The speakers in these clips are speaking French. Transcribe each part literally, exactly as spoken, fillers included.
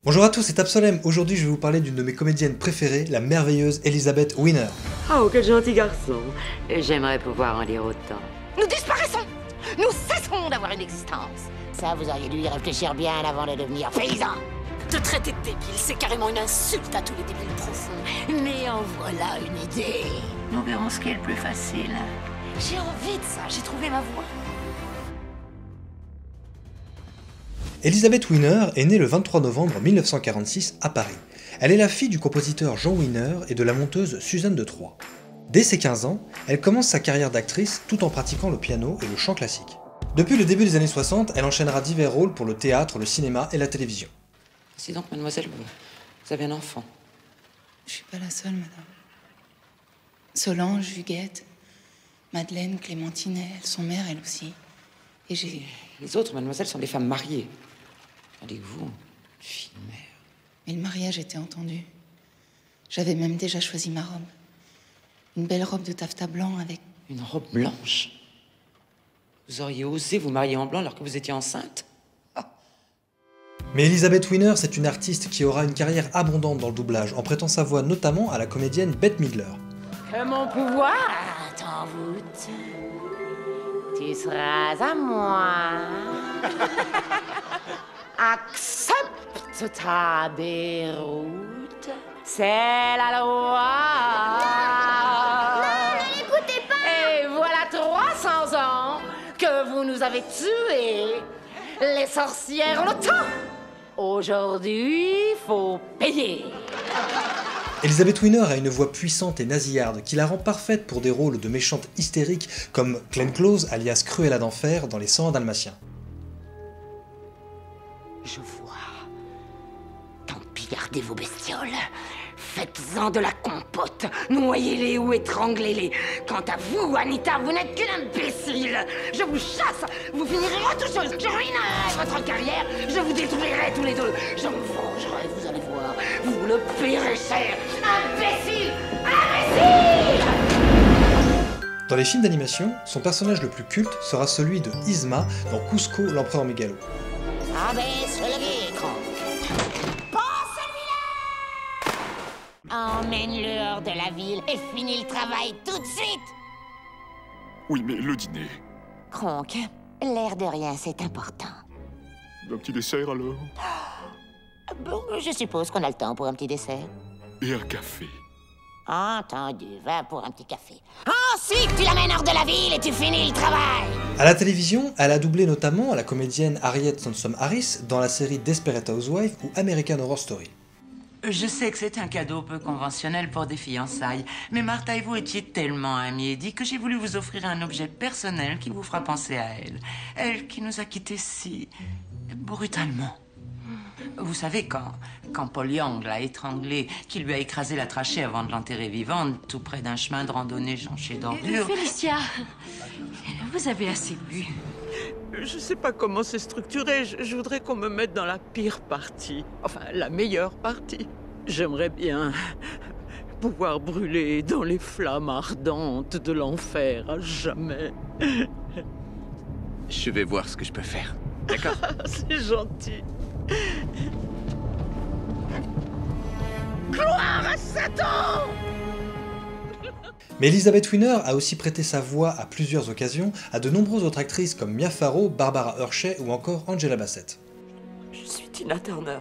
Bonjour à tous, c'est Absolem. Aujourd'hui, je vais vous parler d'une de mes comédiennes préférées, la merveilleuse Elizabeth Winner. Oh, quel gentil garçon. J'aimerais pouvoir en dire autant. Nous disparaissons. Nous cessons d'avoir une existence. Ça, vous auriez dû y réfléchir bien avant de devenir paysan. Te traiter de débile, c'est carrément une insulte à tous les débiles profonds. Mais en voilà une idée. Nous verrons ce qui est le plus facile. J'ai envie de ça, j'ai trouvé ma voie. Elizabeth Winner est née le vingt-trois novembre mille neuf cent quarante-six à Paris. Elle est la fille du compositeur Jean Winner et de la monteuse Suzanne de Troyes. Dès ses quinze ans, elle commence sa carrière d'actrice tout en pratiquant le piano et le chant classique. Depuis le début des années soixante, elle enchaînera divers rôles pour le théâtre, le cinéma et la télévision. C'est donc, mademoiselle, vous, vous avez un enfant. Je suis pas la seule, madame. Solange, Huguette, Madeleine, Clémentine, elles sont mères, elles aussi. Et j'ai... Les autres, mademoiselle, sont des femmes mariées. Tandis que vous, une fille mère. Mais le mariage était entendu. J'avais même déjà choisi ma robe. Une belle robe de taffetas blanc avec... Une robe blanche? Vous auriez osé vous marier en blanc alors que vous étiez enceinte? Mais Elizabeth Winner, c'est une artiste qui aura une carrière abondante dans le doublage, en prêtant sa voix notamment à la comédienne Bette Midler. Que mon pouvoir t'envoûte. Tu seras à moi. Accepte ta déroute. C'est la loi. Non, ne l'écoutez pas. Et voilà trois cents ans que vous nous avez tués. Les sorcières ont le temps. Aujourd'hui, faut payer. Elizabeth Winner a une voix puissante et nasillarde qui la rend parfaite pour des rôles de méchantes hystériques comme Glenn Close alias Cruella d'Enfer dans Les cent un Dalmatiens. Je vois. Tant pis, gardez vos bestioles. Faites-en de la compote. Noyez-les ou étranglez-les. Quant à vous, Anita, vous n'êtes qu'une imbécile. Je vous chasse. Vous finirez autre chose. Je ruinerai votre carrière. Je vous détruirai tous les deux. Je me vengerai, vous allez voir. Vous le paierez cher. Imbécile! Imbécile! Dans les films d'animation, son personnage le plus culte sera celui de Yzma dans Cusco, l'empereur mégalo. Abaisse le guécran. Pas celui-là! Emmène-le hors de la ville et finis le travail tout de suite! Oui, mais le dîner. Kronk, l'air de rien, c'est important. Un petit dessert alors? Bon, je suppose qu'on a le temps pour un petit dessert. Et un café. Entendu, va pour un petit café. Ensuite, tu l'amènes hors de la ville et tu finis le travail. À la télévision, elle a doublé notamment la comédienne Harriet Sansom Harris dans la série Desperate Housewives ou American Horror Story. Je sais que c'est un cadeau peu conventionnel pour des fiançailles, mais Martha et vous étiez tellement amies et dit que j'ai voulu vous offrir un objet personnel qui vous fera penser à elle. Elle qui nous a quittés si... brutalement. Vous savez, quand, quand Paul Young l'a étranglée, qui lui a écrasé la trachée avant de l'enterrer vivante, tout près d'un chemin de randonnée jonché d'ordures... Félicia, vous avez assez bu. Je sais pas comment c'est structuré. Je, je voudrais qu'on me mette dans la pire partie. Enfin, la meilleure partie. J'aimerais bien pouvoir brûler dans les flammes ardentes de l'enfer à jamais. Je vais voir ce que je peux faire. D'accord. C'est gentil. Gloire à Satan! Mais Elizabeth Winner a aussi prêté sa voix à plusieurs occasions à de nombreuses autres actrices comme Mia Farrow, Barbara Hershey ou encore Angela Bassett. Je suis Tina Turner.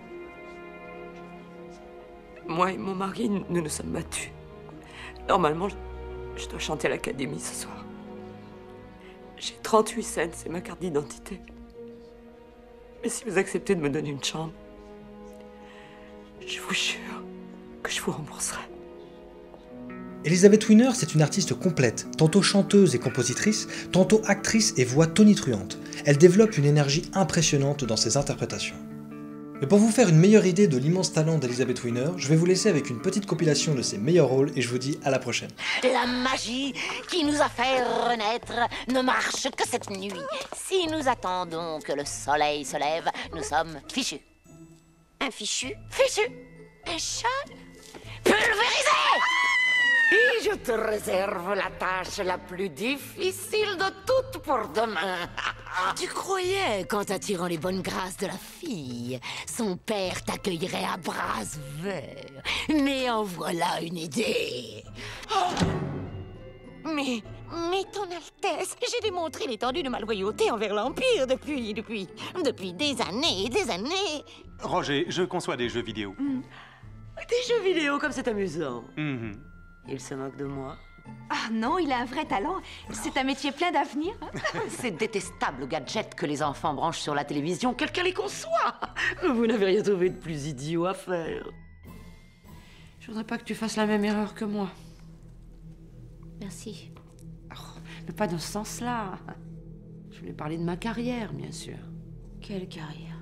Moi et mon mari, nous nous sommes battus. Normalement, je, je dois chanter à l'académie ce soir. J'ai trente-huit scènes, c'est ma carte d'identité. Mais si vous acceptez de me donner une chambre, je vous jure que je vous rembourserai. Elizabeth Winner, c'est une artiste complète, tantôt chanteuse et compositrice, tantôt actrice et voix tonitruante. Elle développe une énergie impressionnante dans ses interprétations. Mais pour vous faire une meilleure idée de l'immense talent d'Elizabeth Winner, je vais vous laisser avec une petite compilation de ses meilleurs rôles et je vous dis à la prochaine. La magie qui nous a fait renaître ne marche que cette nuit. Si nous attendons que le soleil se lève, nous sommes fichus. Un fichu? Fichu. Un chat? Pulvérisé! Et je te réserve la tâche la plus difficile de toutes pour demain. Tu croyais qu'en t'attirant les bonnes grâces de la fille, son père t'accueillerait à bras ouverts. Mais en voilà une idée. Oh mais, mais ton Altesse, j'ai démontré l'étendue de ma loyauté envers l'Empire depuis, depuis, depuis des années et des années. Roger, je conçois des jeux vidéo. Mmh. Des jeux vidéo comme c'est amusant. Mmh. Il se moque de moi. Ah non, il a un vrai talent. C'est un métier plein d'avenir. Hein? Ces détestables gadgets que les enfants branchent sur la télévision, quelqu'un les conçoit. Vous n'avez rien trouvé de plus idiot à faire. Je voudrais pas que tu fasses la même erreur que moi. Merci. Oh, mais pas dans ce sens-là. Je voulais parler de ma carrière, bien sûr. Quelle carrière?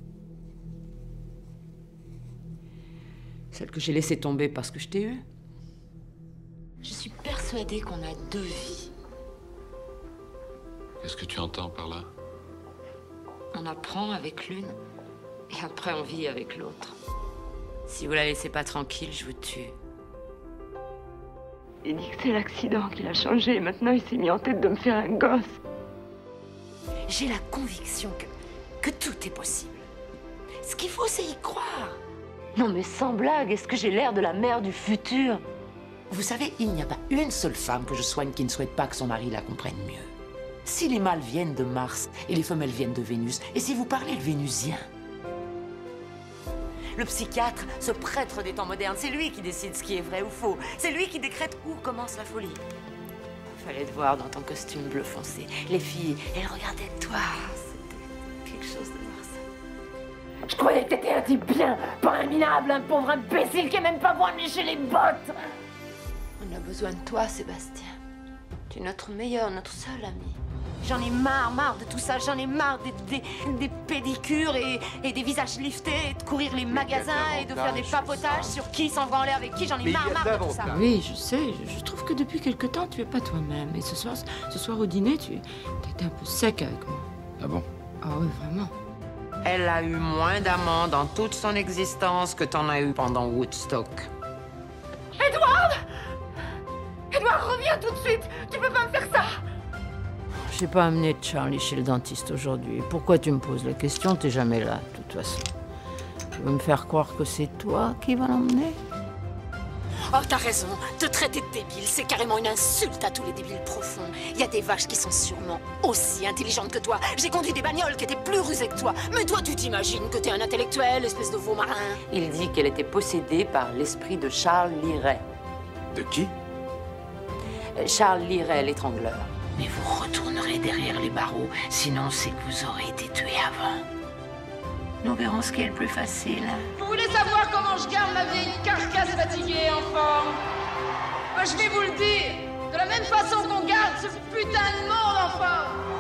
Celle que j'ai laissée tomber parce que je t'ai eu. Je suis persuadée qu'on a deux vies. Qu'est-ce que tu entends par là? On apprend avec l'une, et après on vit avec l'autre. Si vous la laissez pas tranquille, je vous tue. Il dit que c'est l'accident qui l'a changé, et maintenant il s'est mis en tête de me faire un gosse. J'ai la conviction que, que tout est possible. Ce qu'il faut, c'est y croire. Non mais sans blague, est-ce que j'ai l'air de la mère du futur? Vous savez, il n'y a pas une seule femme que je soigne qui ne souhaite pas que son mari la comprenne mieux. Si les mâles viennent de Mars et les femelles viennent de Vénus, et si vous parlez le vénusien, le psychiatre, ce prêtre des temps modernes, c'est lui qui décide ce qui est vrai ou faux. C'est lui qui décrète où commence la folie. Fallait te voir dans ton costume bleu foncé. Les filles, elles regardaient toi. C'était quelque chose de voir ça. Je croyais que t'étais un type bien, pas un minable, un pauvre imbécile qui est même pas bon à lécher les bottes. On a besoin de toi, Sébastien. Tu es notre meilleur, notre seul ami. J'en ai marre, marre de tout ça. J'en ai marre des, des, des pédicures et, et des visages liftés, et de courir les magasins et de faire des papotages sur qui s'en va en l'air avec qui. J'en ai marre, marre de tout ça. Oui, je sais. Je, je trouve que depuis quelque temps, tu es pas toi-même. Et ce soir, ce soir au dîner, tu étais un peu sec avec moi. Ah bon? Ah oui, vraiment. Elle a eu moins d'amants dans toute son existence que t'en as eu pendant Woodstock. Edward! Edward, reviens tout de suite! Tu peux pas me faire ça! J'ai pas amené Charlie chez le dentiste aujourd'hui. Pourquoi tu me poses la question? T'es jamais là, de toute façon. Tu veux me faire croire que c'est toi qui vas l'emmener? Oh, t'as raison. Te traiter de débile, c'est carrément une insulte à tous les débiles profonds. Il y a des vaches qui sont sûrement aussi intelligentes que toi. J'ai conduit des bagnoles qui étaient plus rusées que toi. Mais toi, tu t'imagines que t'es un intellectuel, espèce de veau marin. Il dit qu'elle était possédée par l'esprit de Charles Liray. De qui? Charles Liray, l'étrangleur. Mais vous retournerez derrière les barreaux, sinon c'est que vous aurez été tué avant. Nous verrons ce qui est le plus facile. Vous voulez savoir comment je garde ma vieille carcasse fatiguée en forme? Ben, je vais vous le dire. De la même façon qu'on garde ce putain de monde en forme.